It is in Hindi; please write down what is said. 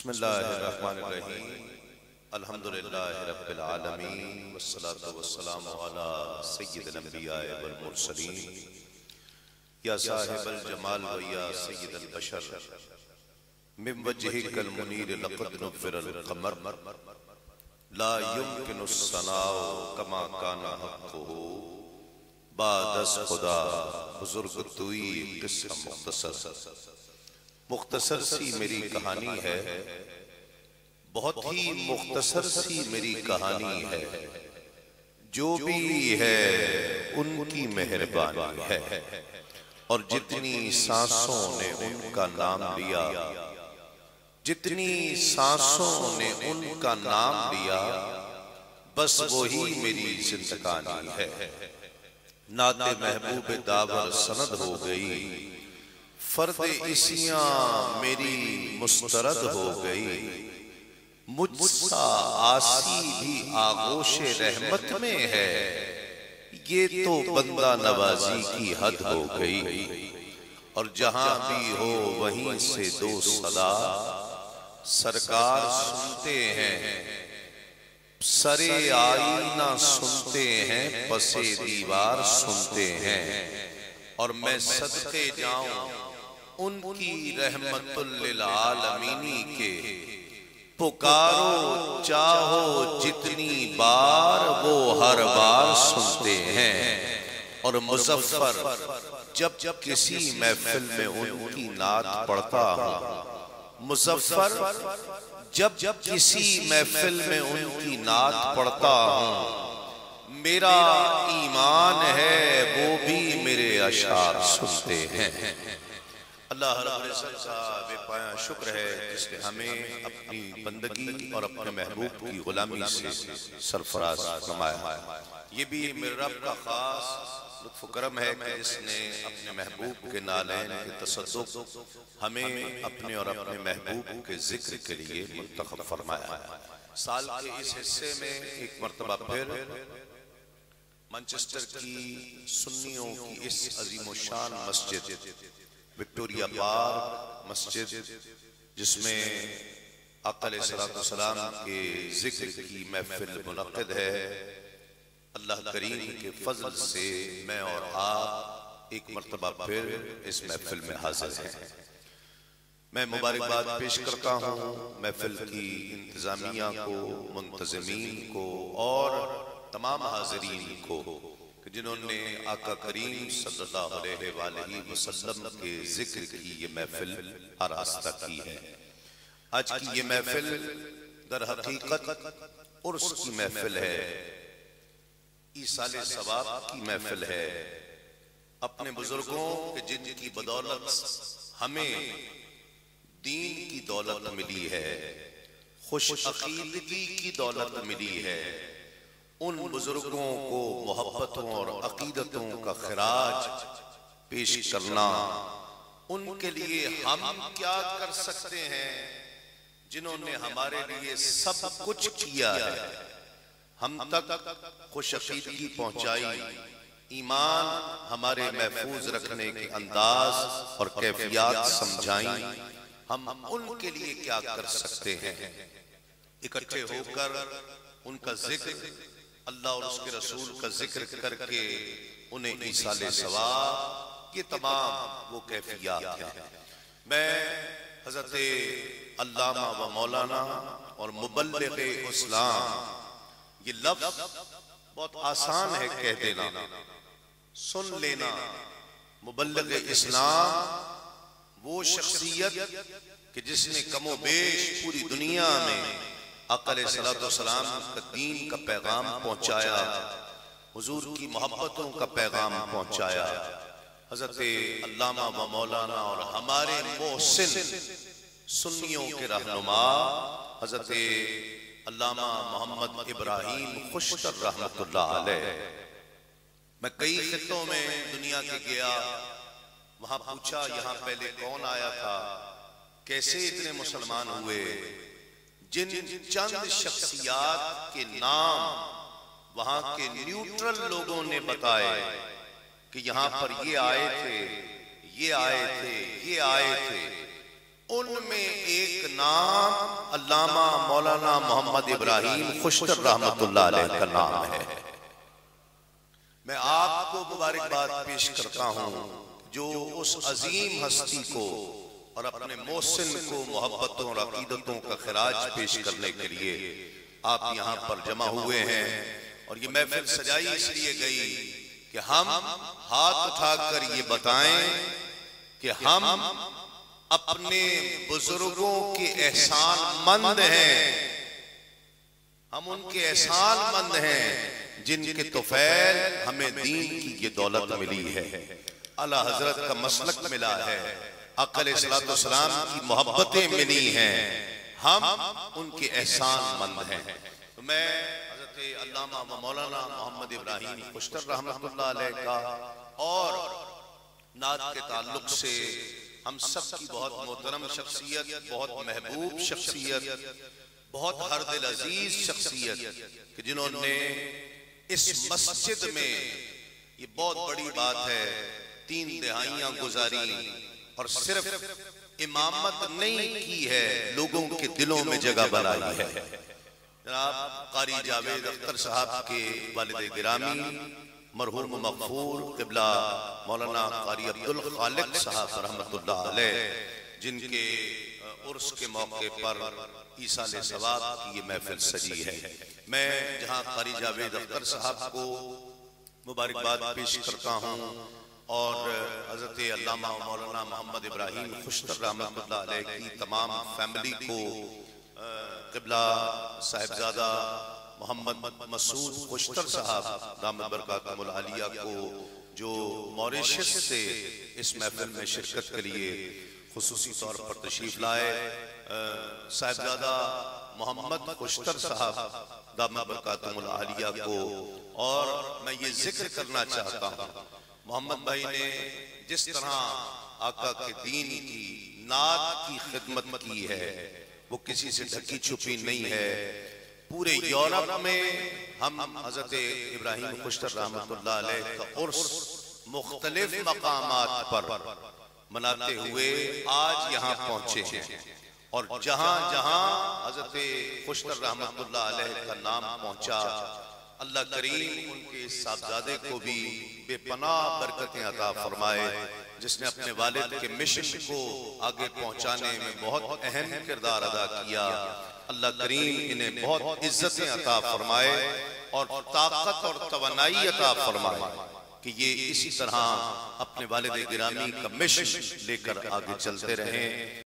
बिस्मिल्लाहिर्रहमानिर्रहीम अल्हम्दुलिल्लाहि रब्बिल आलमीन वस्सलातु वस्सलामु अला सय्यिदिल अंबिया वल मुरसलीन या साहिबल जमाल व या सय्यिदल बशर मिन वजहिकल मुनीर लक़द नुव्विरल क़मर ला युमकिनुस सनाउ कमा काना हक़्क़ुहु बादस खुदा बुजुर्ग तुई किस्सा मुख्तसर सी मेरी कहानी है, बहुत ही मुख्तसर सी मेरी कहानी है। जो भी है उनकी मेहरबानी है और जितनी सांसों ने उनका नाम लिया, जितनी सांसों ने उनका नाम लिया, बस वही मेरी जिंदगानी है। नाते महबूब दावर सनद हो गई, फर्द इसियां मेरी मुस्तरद हो गई। मुझसा आसी भी आगोशे रहमत में है, ये तो बंदा नवाजी की हद हो गई। और जहां भी हो वहीं से दो सदा सरकार सुनते हैं, सरे आईना सुनते हैं, पसे दीवार सुनते हैं। और मैं सदके जाऊं उनकी रहमतुल लिल आलमीनी के, पुकारो चाहो जितनी बार वो हर बार सुनते हैं। और मुज़फ्फर जब जब किसी महफिल में उनकी नात पढ़ता हूं, मुज़फ्फर जब जब किसी महफिल में उनकी नात पढ़ता हूं, मेरा ईमान है वो भी मेरे अशार सुनते हैं। अल्लाह रब्बुल इज्जत का बेपाया शुक्र है जिसने हमें अपनी बंदगी और अपने महबूब की गुलामी से सरफराज फरमाया। ये भी मेरे रब का खास लुत्फ़ करम है कि जिसने अपने महबूब के नालैन के तसद्दुक़ हमें अपने और अपने महबूब के जिक्र के लिए मुंतखब फरमाया। साल के इस हिस्से में एक मर्तबा फिर मैनचेस्टर की सुन्नियों की इस अज़ीमुशान मस्जिद विक्टोरिया पार्क मस्जिद, जिसमें आक़ा अलैहिस्सलाम के जिक्र की महफिल मुनक़्क़िद है, अल्लाह करीम के फजल से मैं और आप एक मर्तबा फिर इस महफिल में हाजिर हैं। मैं मुबारकबाद पेश करता हूँ महफिल की इंतजामिया को, मुंतज़मीन को और तमाम हाज़रीन को जिन्होंने आका करीम सल्लल्लाहु अलैहि वसल्लम के जिक्र की ये महफिल आरास्ता की है। आज की ये महफिल दर हकीकत उर्स की महफिल है, ईसाले सवाब की महफिल है। अपने बुजुर्गों के जिनकी बदौलत हमें दीन की दौलत मिली है, खुश अकीदगी की दौलत मिली है, उन बुजुर्गों को मोहब्बतों और अकीदतों का खिराज पेश करना। उनके लिए हम क्या कर सकते हैं जिन्होंने हमारे लिए सब कुछ किया है, हम तक खुश अकीदगी पहुंचाई, ईमान हमारे महफूज रखने के अंदाज और कैफियत समझाई। हम उनके लिए क्या कर सकते हैं? इकट्ठे होकर उनका जिक्र, अल्लाह और उसके रसूल का जिक्र करके उन्हें ईसाले सवाब, ये तमाम वो कैफियत है। मैं हज़रत अल्लामा व मौलाना और मुबल्लिग़ इस्लाम, ये लफ्ज़ बहुत आसान है कह देना, सुन लेना। मुबल्लिग़ इस्लाम वो शख्सियत कि जिसने कमो बेश पूरी दुनिया में आक़ा अलैहिस्सलाम का दीन का पैगाम पहुंचाया, हुजूर की मोहब्बतों का पैगाम पहुंचाया। हज़रत अल्लामा व मौलाना और हमारे मोहसिन सुन्नियों के रहनुमा हज़रत अल्लामा मोहम्मद इब्राहीम खुशतर रहमतुल्लाह अलैह। मैं कई खित्तों में दुनिया के गया, वहां पूछा यहाँ पहले कौन आया था, कैसे इतने मुसलमान हुए। जिन चंद शख्सियात के नाम वहां के न्यूट्रल लोगों ने बताए कि यहां पर ये आए थे, ये आए थे, ये आए थे, उनमें एक नाम अल्लामा मौलाना मोहम्मद इब्राहिम खुशतर रहमतुल्लाह अलैह का नाम है। मैं आपको मुबारकबाद पेश करता हूं जो उस अजीम हस्ती को और अपने मोहसिन को मोहब्बतों और अकीदतों का खिराज पेश करने के लिए आप यहाँ पर जमा हुए हैं। और ये महफिल सजाई इसलिए गई कि हम हाथ उठाकर ये बताएं कि हम अपने बुजुर्गों के एहसानमंद हैं, हम उनके एहसानमंद हैं जिनके तोफैल हमें दीन की ये दौलत मिली है, आला हजरत का मसलक मिला है, अक़ल सलाम की मोहब्बतें मिली हैं, हम उनके एहसानमंद हैं। तो मैं हजरत अल्लामा मौलाना मोहम्मद इब्राहिम खुशतर रहमतुल्लाह अलैह का और नात के ताल्लुक से हम सब की बहुत मोहतरम शख्सियत, बहुत महबूब शख्सियत, बहुत हर दिल अजीज शख्सियत कि जिन्होंने इस मस्जिद में, ये बहुत बड़ी बात है, 3 दिहाइयां गुजारी और सिर्फ इमामत नहीं की है, लोगों के दिलों में जगह बनाई है। जनाब कारी जावेद अख्तर साहब के वालिद गिरामी मरहूम मगफूर क़िबला मौलाना कारी अब्दुल खालिक साहब रहमतुल्लाह अलैह, जिनके उर्स के मौके पर ईसाले सवाब की ये महफिल सजी है। मैं जहाँ कारी जावेद अख्तर साहब को मुबारकबाद पेश करता हूँ और हज़रत अल्लामा मौलाना मोहम्मद इब्राहिम खुशतर रहमतुल्लाह अलैह की तमाम फैमिली को, क़िबला साहिबजादा मोहम्मद मसूद खुशतर साहब दामद बरकातुहुल आलिया को जो मॉरिशस से इस महफिल में शिरकत के लिए खुसूसी तौर पर तशरीफ लाए, साहिबजादा मोहम्मद खुशतर साहब दामद बरकातुहुल आलिया को। और मैं ये जिक्र करना चाहता हूँ, मोहम्मद भाई ने जिस तरह आका के दीन की नात की खिदमत की है वो किसी से ढकी छुपी नहीं है। पूरे यूरोप में हम हज़रत इब्राहिम खुशतर रहमतुल्लाह अलैह का उर्स मुख्तलिफ मकामात पर मनाते हुए आज यहाँ पहुंचे हैं। और जहाँ जहाँ हज़रत खुशतर रहमतुल्लाह अलैह का नाम पहुंचा, अल्लाह करीम उनके साहबजादे को भी बेपनाह बरकतें अता फरमाए, जिसने अपने वालिद के मिशन को आगे पहुंचाने में बहुत अहम किरदार अदा किया। अल्लाह करीम इन्हें बहुत इज्जतें अता फरमाए और ताकत और तवानाई अता फरमाए कि ये इसी तरह अपने वालिद गिरामी का मिशन लेकर आगे चलते रहें।